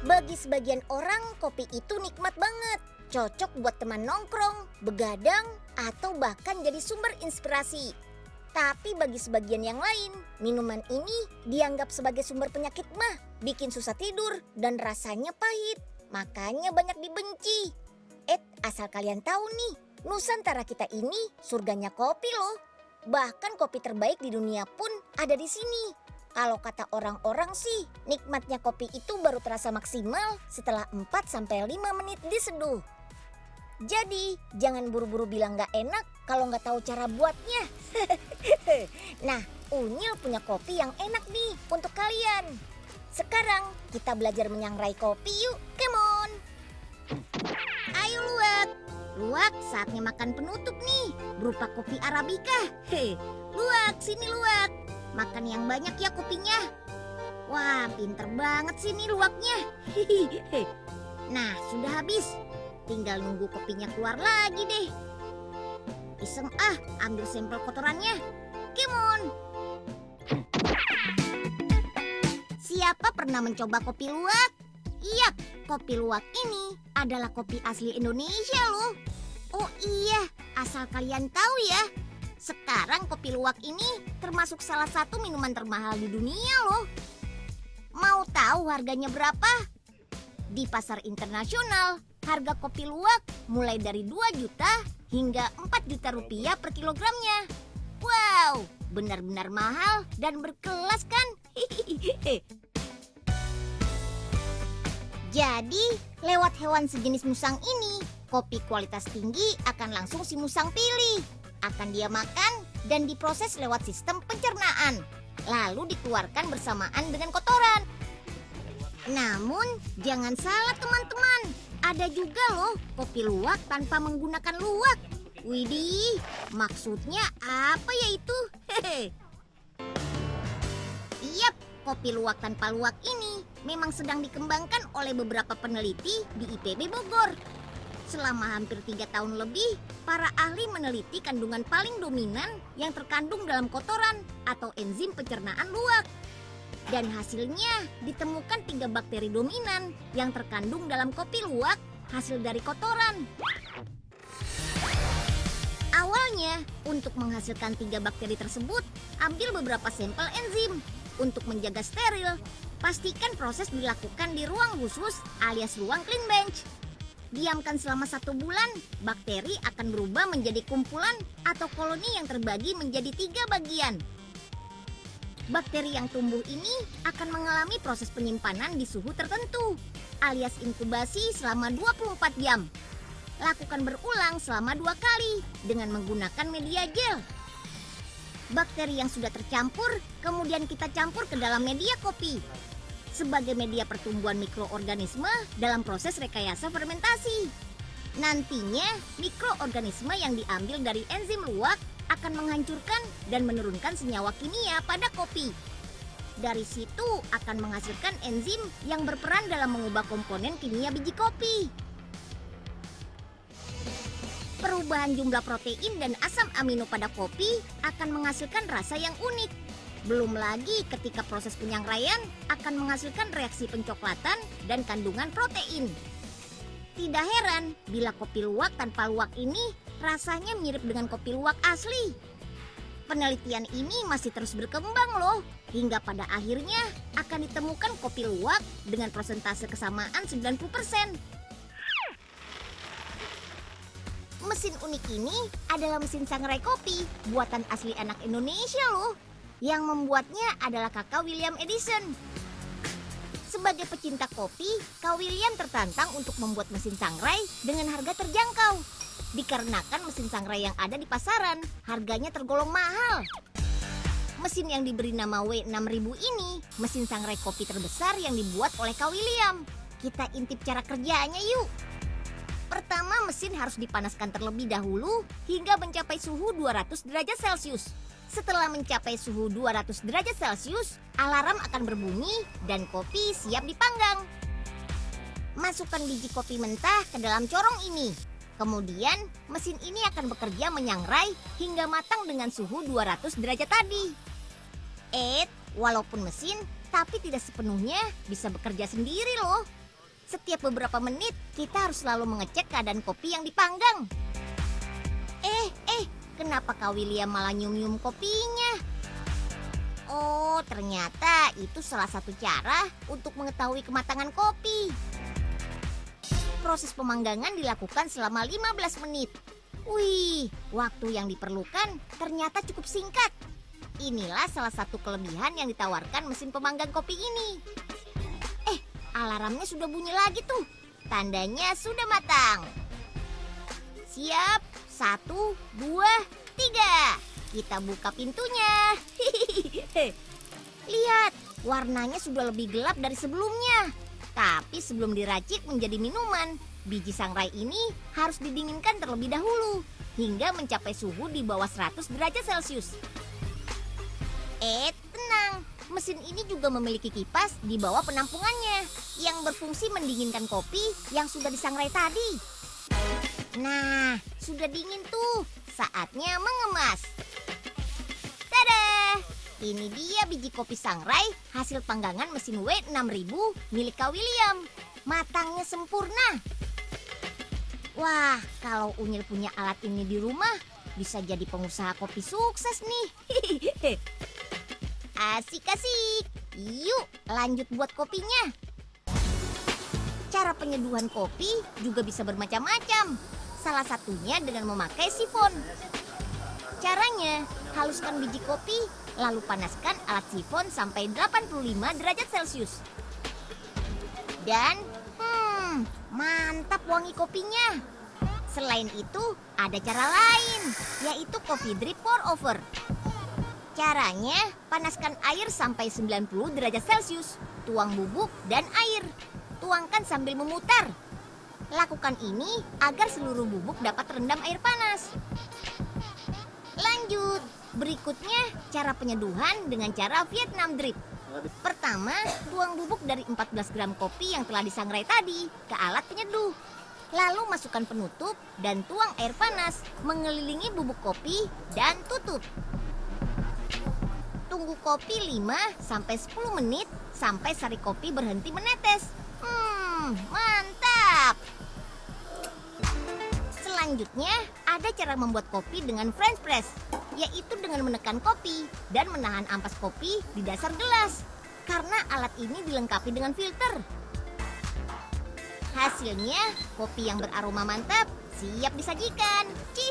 Bagi sebagian orang, kopi itu nikmat banget. Cocok buat teman nongkrong, begadang, atau bahkan jadi sumber inspirasi. Tapi bagi sebagian yang lain, minuman ini dianggap sebagai sumber penyakit mah, bikin susah tidur dan rasanya pahit. Makanya banyak dibenci. Asal kalian tahu nih, Nusantara kita ini surganya kopi loh. Bahkan kopi terbaik di dunia pun ada di sini. Kalau kata orang-orang sih, nikmatnya kopi itu baru terasa maksimal setelah 4-5 menit diseduh. Jadi, jangan buru-buru bilang gak enak kalau gak tahu cara buatnya. Nah, Unyil punya kopi yang enak nih untuk kalian. Sekarang kita belajar menyangrai kopi yuk, come on. Ayo Luwak, Luwak saatnya makan penutup nih, berupa kopi Arabica. Luwak, sini Luwak, makan yang banyak ya kopinya. Wah, pinter banget sih nih Luwaknya. Nah, sudah habis. Tinggal nunggu kopinya keluar lagi deh. Iseng ambil sampel kotorannya. Come on. Siapa pernah mencoba kopi luwak? Iya, kopi luwak ini adalah kopi asli Indonesia loh. Oh iya, asal kalian tahu ya, sekarang kopi luwak ini termasuk salah satu minuman termahal di dunia loh. Mau tahu harganya berapa? Di pasar internasional, harga kopi luwak mulai dari 2 juta hingga 4 juta rupiah per kilogramnya. Wow, benar-benar mahal dan berkelas kan? Jadi, lewat hewan sejenis musang ini, kopi kualitas tinggi akan langsung si musang pilih. Akan dia makan dan diproses lewat sistem pencernaan, lalu dikeluarkan bersamaan dengan kotoran. Namun, jangan salah teman-teman, ada juga loh kopi luwak tanpa menggunakan luwak. Widih, maksudnya apa ya itu? Yap, kopi luwak tanpa luwak ini memang sedang dikembangkan oleh beberapa peneliti di IPB Bogor. Selama hampir 3 tahun lebih, para ahli meneliti kandungan paling dominan yang terkandung dalam kotoran atau enzim pencernaan luwak. Dan hasilnya ditemukan 3 bakteri dominan yang terkandung dalam kopi luwak hasil dari kotoran. Awalnya, untuk menghasilkan 3 bakteri tersebut, ambil beberapa sampel enzim. Untuk menjaga steril, pastikan proses dilakukan di ruang khusus alias ruang clean bench. Diamkan selama 1 bulan, bakteri akan berubah menjadi kumpulan atau koloni yang terbagi menjadi 3 bagian. Bakteri yang tumbuh ini akan mengalami proses penyimpanan di suhu tertentu, alias inkubasi selama 24 jam. Lakukan berulang selama 2 kali dengan menggunakan media gel. Bakteri yang sudah tercampur, kemudian kita campur ke dalam media kopi sebagai media pertumbuhan mikroorganisme dalam proses rekayasa fermentasi. Nantinya, mikroorganisme yang diambil dari enzim luwak akan menghancurkan dan menurunkan senyawa kimia pada kopi. Dari situ akan menghasilkan enzim yang berperan dalam mengubah komponen kimia biji kopi. Perubahan jumlah protein dan asam amino pada kopi akan menghasilkan rasa yang unik. Belum lagi ketika proses penyangraian akan menghasilkan reaksi pencoklatan dan kandungan protein. Tidak heran bila kopi luwak tanpa luwak ini rasanya mirip dengan kopi luwak asli. Penelitian ini masih terus berkembang loh, hingga pada akhirnya akan ditemukan kopi luwak dengan persentase kesamaan 90%. Mesin unik ini adalah mesin sangrai kopi buatan asli anak Indonesia loh. Yang membuatnya adalah Kakak William Edison. Sebagai pecinta kopi, Kak William tertantang untuk membuat mesin sangrai dengan harga terjangkau. Dikarenakan mesin sangrai yang ada di pasaran harganya tergolong mahal. Mesin yang diberi nama W6000 ini mesin sangrai kopi terbesar yang dibuat oleh Kak William. Kita intip cara kerjanya yuk. Pertama, mesin harus dipanaskan terlebih dahulu hingga mencapai suhu 200 derajat Celcius. Setelah mencapai suhu 200 derajat Celcius, alarm akan berbunyi dan kopi siap dipanggang. Masukkan biji kopi mentah ke dalam corong ini. Kemudian, mesin ini akan bekerja menyangrai hingga matang dengan suhu 200 derajat tadi. Walaupun mesin, tapi tidak sepenuhnya bisa bekerja sendiri loh. Setiap beberapa menit, kita harus selalu mengecek keadaan kopi yang dipanggang. Kenapa Kak William malah nyium-nyium kopinya? Oh, ternyata itu salah satu cara untuk mengetahui kematangan kopi. Proses pemanggangan dilakukan selama 15 menit. Wih, waktu yang diperlukan ternyata cukup singkat. Inilah salah satu kelebihan yang ditawarkan mesin pemanggang kopi ini. Alarmnya sudah bunyi lagi tuh. Tandanya sudah matang. Siap, 1, 2, 3. Kita buka pintunya. Lihat, warnanya sudah lebih gelap dari sebelumnya. Tapi sebelum diracik menjadi minuman, biji sangrai ini harus didinginkan terlebih dahulu hingga mencapai suhu di bawah 100 derajat Celcius. Tenang, mesin ini juga memiliki kipas di bawah penampungannya yang berfungsi mendinginkan kopi yang sudah disangrai tadi. Nah, sudah dingin tuh. Saatnya mengemas. Tada! Ini dia biji kopi sangrai hasil panggangan mesin W6000 milik Kak William. Matangnya sempurna. Wah, kalau Unyil punya alat ini di rumah, bisa jadi pengusaha kopi sukses nih. Asik-asik. Yuk, lanjut buat kopinya. Cara penyeduhan kopi juga bisa bermacam-macam. Salah satunya dengan memakai sifon. Caranya, haluskan biji kopi, lalu panaskan alat sifon sampai 85 derajat Celcius. Dan, mantap wangi kopinya. Selain itu, ada cara lain, yaitu coffee drip pour over. Caranya, panaskan air sampai 90 derajat Celcius, tuang bubuk dan air. Tuangkan sambil memutar. Lakukan ini agar seluruh bubuk dapat terendam air panas. Lanjut, berikutnya cara penyeduhan dengan cara Vietnam drip. Pertama, tuang bubuk dari 14 gram kopi yang telah disangrai tadi ke alat penyeduh. Lalu masukkan penutup dan tuang air panas mengelilingi bubuk kopi dan tutup. Tunggu kopi 5-10 menit sampai sari kopi berhenti menetes. Mantap! Selanjutnya, ada cara membuat kopi dengan French press, yaitu dengan menekan kopi dan menahan ampas kopi di dasar gelas. Karena alat ini dilengkapi dengan filter. Hasilnya, kopi yang beraroma mantap siap disajikan.